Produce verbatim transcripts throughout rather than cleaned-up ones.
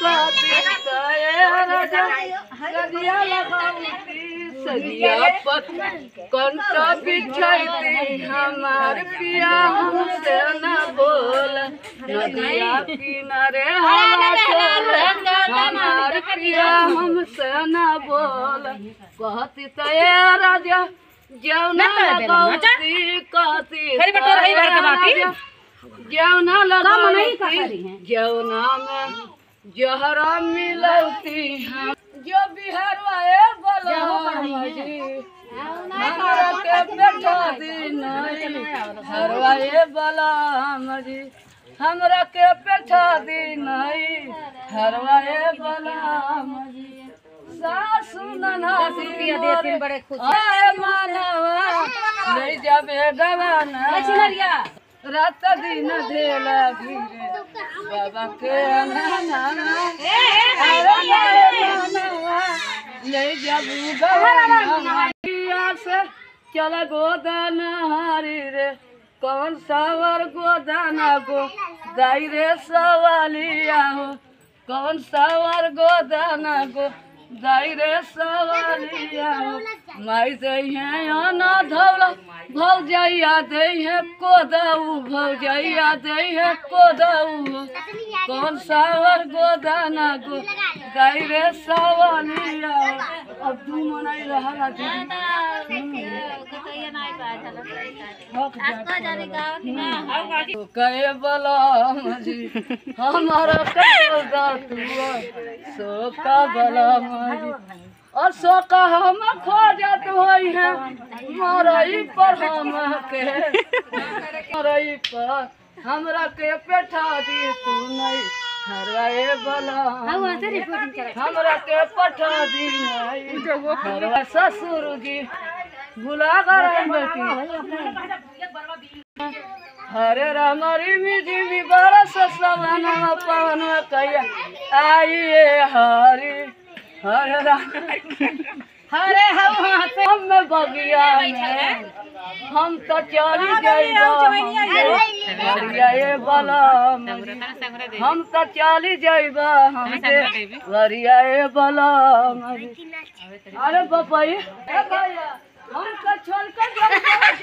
कहती सदिया लगाऊती सदिया पत कंठ बिछैती हमार पिया हमसे न बोल नदिया किनारे हवा चले हमार पिया हमसे न बोल कहती तय राजा जौना लगाऊती कहती जौना लगाऊती जौना में जहरा मिलौती हम जो बिहार आए बोलो हमरा के बैठा दिन हरवाए बलाम जी हमरा के बैठा दिन हरवाए बलाम जी सासु ननादी देती बड़े खुश आए मानवा ले जाबे गवाना रात दिन ढेला घिरे बाबा के नाना ले जाबू गवाना से चल गोदान हरी रे कौन सावर गोदाना गो दाई रे सवालिया हो कौन सावर गोदाना गो दाई रे सवालिया हो माई दे ना धौला भौजैया दे है कोदऊ भौजैया दे है कोदऊ कौन सावर गोदाना गो दाई रे सवालिया अब तू मनाई रहा कहे बलम जी हमारा सोका बलम जी और सोका हम खोजत होई है मरई पर हम के मरई पर हमरा के पेठा दी तू नहीं हरवाए बलम हमरा के पठा दी नहीं हरवा ससुर जी भुला गए बेटी हरे रामरी मिजी भी बरस सवन पवन कया आइए हरी हरे राम हरे हम बगिया में हम तो चली जाइए बलम हम तो चली जाइबा हम वरिया बलम अरे बपई हम तो छोड़ कर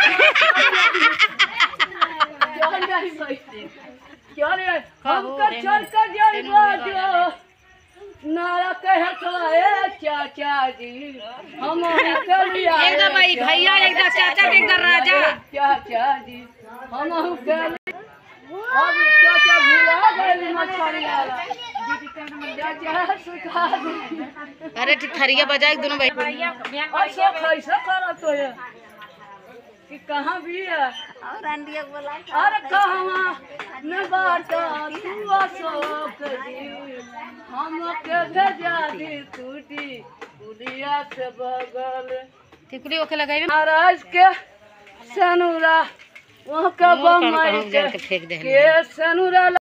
हम तो छोड़ कर जाइबा जो नारा कहे खाए चाचा जी हम एकदा भाई भैया एकदा चाचा एकदा राजा चाचा जी हम के अब चाचा भूला गए मछली वाला चाचा सुखा दे अरे थरिया बजाए दोनों भाई और सो कैसा करा तो ये कि कहां भी है और अंडिया बोला अरे कहां में बाटा तू अशोक जी हम के भेजा दी टूटी पुलिया से बगल टिकुली ओके लगाई महाराज के सनुरा वहां का बम मार के फेंक दे के सनुरा